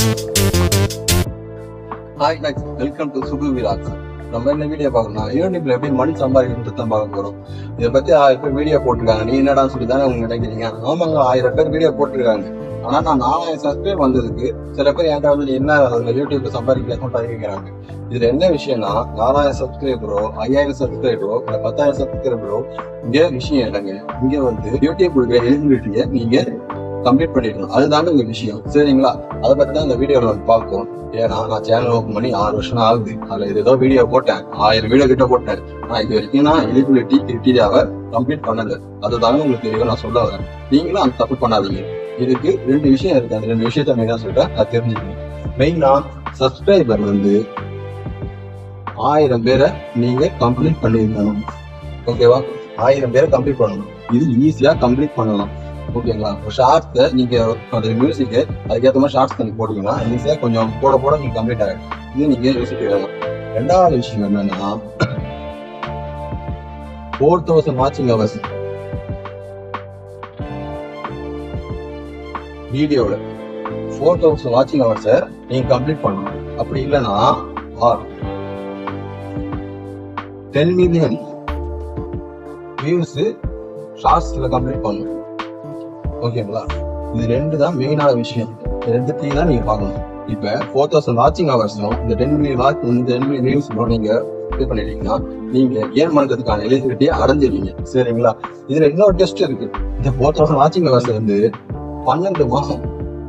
Hi guys, welcome to Sugu vlogs. நம்ம என்ன video பார்க்கணும், யூடியூப்ல எப்படி மணி சம்பாதிக்கிறது தான் பார்க்க போறோம். இதை பத்தி 1000 பேர் வீடியோ போட்டிருக்காங்க. நீ என்னடா சொல்லி தானே உங்க நினைக்கிறீங்க. ஆமாங்க, 1000 பேர் வீடியோ போட்டிருக்காங்க. ஆனா நான் 4000 சப்ஸ்கிரைப் வந்ததுக்கு சில பேர் என்கிட்ட வந்து என்ன யூடியூப்ல சம்பாதிக்கலாம் கேட்கிறாங்க. இதுல என்ன விஷயம்னா, 4000 சப்ஸ்கிரைபரோ 5000 சப்ஸ்கிரைபரோ 10,000 சப்ஸ்கிரைபரோ இங்க விஷயம் இல்லைங்க. இங்க வந்து யூடியூப் கொடுக்குற எலிஜிபிலிட்டியை நீங்க கம்ப்ளீட் பண்ணிடணும். அதுதாங்க ஒரு விஷயம். சரிங்களா? அதை பத்தி தான் இந்த வீடியோல வந்து பார்ப்போம். ஏன்னா நான் சேனல் ஓப்பன் பண்ணி 6 வருஷம் ஆகுது. அதுல ஏதோ வீடியோ போட்டேன், 1000 வீடியோ கிட்ட போட்டேன். நான் இது வரைக்கும் நான் எலிஜிபிலிட்டி கிரிட்டீரியாவை கம்ப்ளீட் பண்ணல. அதுதாங்க உங்களுக்கு தெரியும் நான் சொல்ல வரேன். நீங்களும் அந்த தப்பு பண்ணாதீங்க. இதுக்கு 2 விஷயம் இருக்கு. அந்த 2 விஷயத்த மெயினா சொல்றேன், அது தெரிஞ்சுக்கணும். மெயினா சப்ஸ்கிரைபர் வந்து 1000 பேரை நீங்க கம்ப்ளீட் பண்ணிருக்கணும். ஓகேவா? 1000 பேரை கம்ப்ளீட் பண்ணணும். இது ஈஸியா கம்ப்ளீட் பண்ணலாம். ஓகேங்களா? ஷார்ட்ஸை நீங்க அந்த மியூசிக்கு அதுக்கேற்ற மாதிரி ஷார்ட்ஸ் நீங்க போட்டீங்கன்னா ஈஸியா கொஞ்சம் போட நீங்க கம்ப்ளீட் ஆகிடும். இது நீங்க யோசிக்கலாம். 2வது விஷயம் என்னன்னா, 4000 வாட்சிங் ஹவர்ஸ் வீடியோல 4000 வாட்சிங் ஹவர்ஸை நீங்க கம்ப்ளீட் பண்ணணும். அப்படி இல்லைன்னா 10 மில்லியன் வியூஸ் ஷார்ட்ஸ்ல கம்ப்ளீட் பண்ணணும். ஓகேங்களா? இது 2 தான் மெயினான விஷயம். 2 தான் நீங்க பார்க்கணும். இப்ப 4000 வாட்சிங் ஹவர்ஸும் இந்த 10 மில்லியன் வியூஸ் நீங்க இது பண்ணிட்டீங்கன்னா நீங்க ஏன் பண்றதுக்கான எலிஜிபிலிட்டியை அடைஞ்சிருக்கீங்க. சரிங்களா? இதுல இன்னொரு டெஸ்ட் இருக்கு. இந்த 4000 வாட்சிங் ஹவர்ஸ் வந்து 12 மாசம்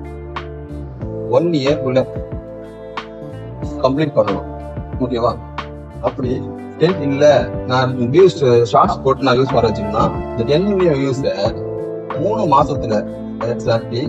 1 இயர்க்குள்ள கம்ப்ளீட் பண்ணணும். ஓகேவா? அப்படி இல்ல நான் வியூஸ் ஷார்ட்ஸ் போட்டு நான் யூஸ் பண்ண வச்சுன்னா இந்த 10 மில்லியன் வியூஸை 3 மாசத்துல எக்ஸாக்ட்லி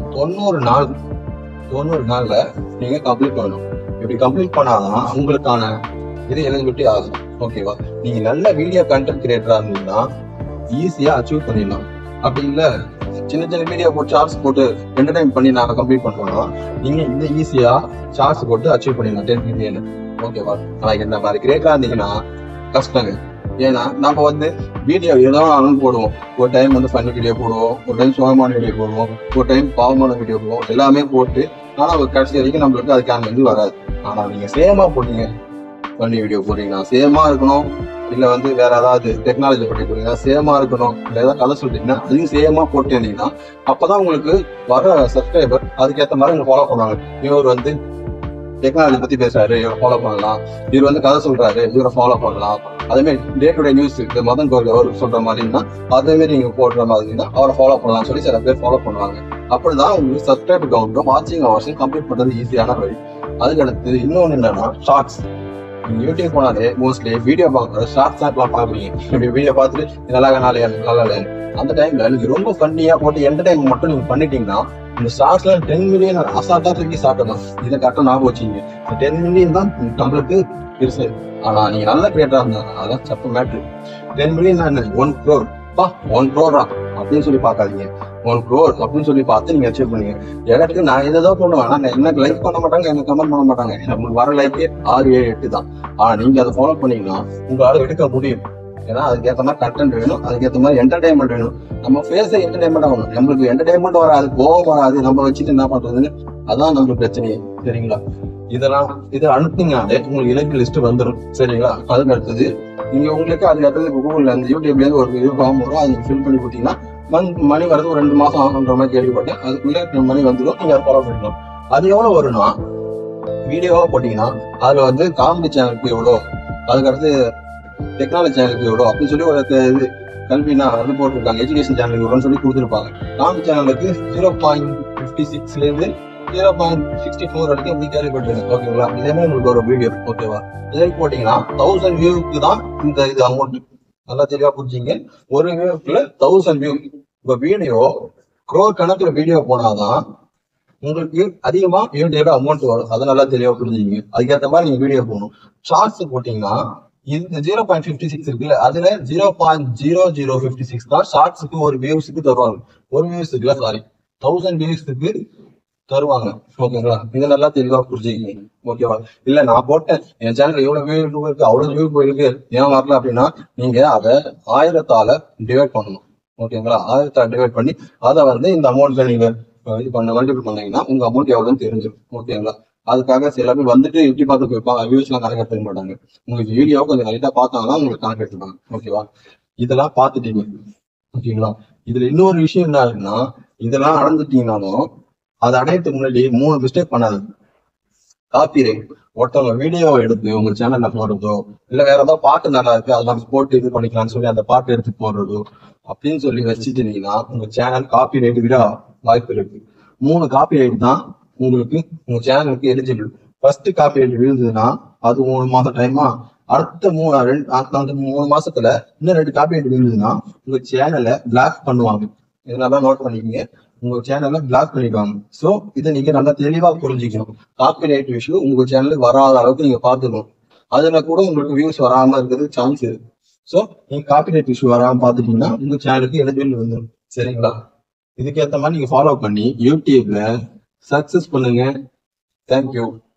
90 நாள்ல நீங்க கம்ப்ளீட் பண்ணணும். இப்படி கம்ப்ளீட் பண்ணாதான் உங்களுக்கான இது எலிஜிபிலிட்டி ஆகும். ஓகேவா? நீங்க நல்ல வீடியோ கண்டென்ட் கிரியேட்டரா இருந்தீங்கன்னா ஈஸியா அச்சீவ் பண்ணிடலாம். அப்படி இல்ல சின்ன வீடியோ போட்டு ஷார்ட்ஸ் போட்டு என்டர்டைன் பண்ணி நாங்க கம்ப்ளீட் பண்ணோம்னா நீங்க இந்த ஈஸியா ஷார்ட்ஸ் போட்டு அச்சீவ் பண்ணிடலாம் 10 மில்லியன். ஓகேவா? ஆனா இந்த மாதிரி கிரியேட்டரா இருந்தீங்கன்னா கஷ்டங்க. ஏன்னா நம்ம வந்து வீடியோ ஏதோ போடுவோம். ஒரு டைம் வந்து ஃபன் வீடியோ போடுவோம், ஒரு டைம் சோகமான வீடியோ போடுவோம், ஒரு டைம் பாவமான வீடியோ போடுவோம். எல்லாமே போட்டு ஆனா கடைசி வரைக்கும் நம்மளுக்கு அதுக்கான இது வராது. ஆனா நீங்க சேமா போட்டீங்க, ஃபன் வீடியோ போடுறீங்கன்னா சேமா இருக்கணும். இல்ல வந்து வேற ஏதாவது டெக்னாலஜி பற்றி போறீங்கன்னா சேமா இருக்கணும். இல்ல ஏதாவது கதை சொல்றீங்கன்னா அதையும் சேமா போட்டு இருந்தீங்கன்னா அப்பதான் உங்களுக்கு வர சப்ஸ்கிரைபர் அதுக்கேற்ற மாதிரி உங்களை ஃபாலோ பண்ணுவாங்க. இவர் வந்து டெக்னாலஜி பத்தி பேசுறாரு, இவரை ஃபாலோ பண்ணலாம். இவர் வந்து கதை சொல்றாரு, இவரை ஃபாலோ பண்ணலாம். அதே மாதிரி day to day news Madan கோவில் அவர் சொல்ற மாதிரின்னா அதே மாதிரி நீங்க போடுற மாதிரின்னா அவரை ஃபாலோ பண்ணலாம் சொல்லி சில பேர் ஃபாலோ பண்ணுவாங்க. அப்படிதான் உங்களுக்கு சப்ஸ்கிரைபர் கவுண்டும் வாட்சிங் ஹவர்ஸும் கம்ப்ளீட் பண்றது ஈஸியான வழி. அதுக்கு அடுத்து இன்னொன்னு என்னன்னா ஷார்ட்ஸ். நீங்க யூடியூப் போனாலே மோஸ்ட்லி வீடியோ பார்க்குற ஷார்ட்ஸ் தான் பாக்குறீங்க. இப்படி வீடியோ பார்த்துட்டு நல்லா இல்லையா அந்த டைம்ல நீங்க ரொம்ப ஃபன்னியா போட்டு என்டர்டைன்மெண்ட் மட்டும் நீங்க பண்ணிட்டீங்கன்னா இந்த ஷார்ட்ஸ்ல 10 மில்லியன் அசால்ட்டா தூக்கி சாப்பிடலாம். இதை கரெக்டா ஞாபகம் வச்சுங்க. 10 மில்லியன் தான் நம்மளுக்கு பெருசு. ஆனா நீங்க நல்ல கிரியேட்டரா இருந்தாங்க அதான் சப்பு மேட்ரு. 10 மில்லியன் 1 crore 1 crore அப்படின்னு சொல்லி பாக்காதீங்க. 1 crore அப்படின்னு சொல்லி பார்த்து நீங்க அச்சீவ் பண்ணீங்க. எனக்கு நான் இதான் பண்ணுவேன். ஆனா எனக்கு லைக் பண்ண மாட்டாங்க, எனக்கு கமெண்ட் பண்ண மாட்டாங்க. நம்மளுக்கு வர லைக்கே 6, 7, 8 தான். ஆனா நீங்க அதை ஃபாலோ பண்ணீங்கன்னா உங்களால எடுக்க முடியும். ஏன்னா அதுக்கேற்ற மாதிரி கண்டென்ட் வேணும், அதுக்கேற்ற மாதிரி என்டர்டைன்மெண்ட் வேணும். நம்ம ஃபேஸ என்டர்டைன்மெண்ட் ஆகணும். நம்மளுக்கு என்டர்டைன்மெண்ட் வராது, கோவம் வராது. நம்ம வச்சுட்டு என்ன பண்றதுன்னு அதான் நம்மளுக்கு பிரச்சனையே. சரிங்களா? இதை அனுப்புனீங்கனாலே உங்களுக்கு இலக்கு லிஸ்ட் வந்துடும். சரிங்களா? அதுக்கு அடுத்தது நீங்க உங்களுக்கு அதுக்கு அடுத்தது கூகுள்ல அந்த யூடியூப்ல இருந்து ஒரு இது ஃபார்ம் வரும். அதை ஃபில் பண்ணி கொடுத்தீங்கன்னா மணி வரது ஒரு 2 மாசம் ஆகுன்ற மாதிரி கேள்விப்பட்டேன். அதுக்குள்ள மணி வந்துடும். நீங்க அதை ஃபாலோ பண்ணிக்கலாம். அது எவ்வளவு வரும்னா, வீடியோவா போட்டீங்கன்னா அதுல வந்து காமெடி சேனலுக்கு எவ்வளோ, அதுக்கடுத்து டெக்னாலஜி சேனலுக்கு எவ்வளோ அப்படின்னு சொல்லி ஒரு இது கல்வினா அது போட்டிருக்காங்க. எஜுகேஷன் சேனலுக்கு எவ்வளோன்னு சொல்லி கொடுத்துருப்பாங்க. காமெடி சேனலுக்கு 0.56 இருந்து 0.64 வரைக்கும் இப்படி கேள்விப்பட்டிருக்கேன். ஓகேங்களா? இதே மாதிரி உங்களுக்கு ஒரு வீடியோ. ஓகேவா? இதே போட்டீங்கன்னா 1000 வியூக்கு தான் இந்த இது அமௌண்ட். நல்லா தெளிவா புரிஞ்சுங்க. ஒரு வியூக்குள்ள 1000 வியூ. இப்ப வீடியோ crore கணக்குல வீடியோ போனாதான் உங்களுக்கு அதிகமா யூடியூப்ல அமௌண்ட் வரும். அதை நல்லா தெளிவா புரிஞ்சுங்க. அதுக்கேற்ற மாதிரி நீங்க வீடியோ போகணும். ஷார்ட்ஸ் போட்டீங்கன்னா இந்த 0.56 இருக்குல்ல, அதுல 0.0056 தான் ஷார்ட்ஸுக்கு ஒரு வியூஸுக்கு தருவாங்க. ஒரு வியூஸுக்குல 1000 வியூஸுக்கு தருவாங்க. ஓகேங்களா? இதை நல்லா தெளிவா புரிஞ்சுக்கிங்க. ஓகேவா? இல்ல நான் போட்டேன் என் சேனல் எவ்வளவு வியூ இருக்கு, அவ்வளவு வியூ போயிருக்கு, ஏன் வரல அப்படின்னா நீங்க அதை 1000ஆல டிவைட் பண்ணணும். ஓகேங்களா? 1000ஆல டிவைட் பண்ணி அதை வந்து இந்த அமௌண்ட்ல நீங்க இது பண்ண மல்டிபிள் பண்ணீங்கன்னா உங்க அமௌண்ட் எவ்வளோன்னு தெரிஞ்சிடும். ஓகேங்களா? அதுக்காக சில பேர் வந்துட்டு எட்டி பார்த்து போய்ப்பாங்க, வியூஸ்லாம் கணக்கு எடுத்துக்க மாட்டாங்க. உங்களுக்கு வீடியோ கொஞ்சம் லைட்டா பார்த்தாங்கன்னா உங்களுக்கு கணக்கு எடுத்துப்பாங்க. ஓகேவா? இதெல்லாம் பார்த்துட்டீங்க. ஓகேங்களா? இதுல இன்னொரு விஷயம் என்ன இருக்குன்னா, இதெல்லாம் அடைஞ்சிட்டீங்கனாலும் அதை அடையறதுக்கு முன்னாடி 3 மிஸ்டேக் பண்ணாது. Copy right. ஒருத்தவங்க வீடியோ எடுத்து உங்க சேனல்ல போடுறதோ, இல்ல வேற ஏதாவது பாட்டு நல்லா இருக்கு அதெல்லாம் போட்டு இது பண்ணிக்கலாம்னு சொல்லி அந்த பாட்டு எடுத்து போடுறதோ அப்படின்னு சொல்லி வச்சுட்டீங்கன்னா உங்க சேனல் காப்பி ரைட் விட வாய்ப்பு இருக்கு. 3 காப்பி ரைட் தான் உங்களுக்கு உங்க சேனலுக்கு எலிஜிபிள். ஃபர்ஸ்ட் காப்பி ரைட் விழுந்ததுன்னா அது 3 மாசம் டைமா, அடுத்த 3 மாசத்துல இன்னும் 2 காப்பி ரைட் விழுந்ததுன்னா உங்க சேனலை பிளாக் பண்ணுவாங்க. இதனால நோட் பண்ணிக்கங்க, உங்க சேனலை பிளாக் பண்ணிடுவாங்க. சோ இதை நீங்க நல்லா தெளிவா புரிஞ்சுக்கணும். காப்பி ரைட் இஷ்யூ உங்க சேனலுக்கு வராத அளவுக்கு நீங்க பாத்துக்கணும். அதுல கூட உங்களுக்கு வியூஸ் வராம இருக்கிறதுக்கு சான்ஸ் இருக்கு. சோ நீங்க காப்பி ரைட் இஷ்யூ வராம பாத்துட்டீங்கன்னா உங்க சேனலுக்கு எலிஜிபிள் வந்துடும். சரிங்களா? இதுக்கேற்ற மாதிரி நீங்க ஃபாலோ பண்ணி யூடியூப்ல சக்சஸ் பண்ணுங்க. தேங்க்யூ.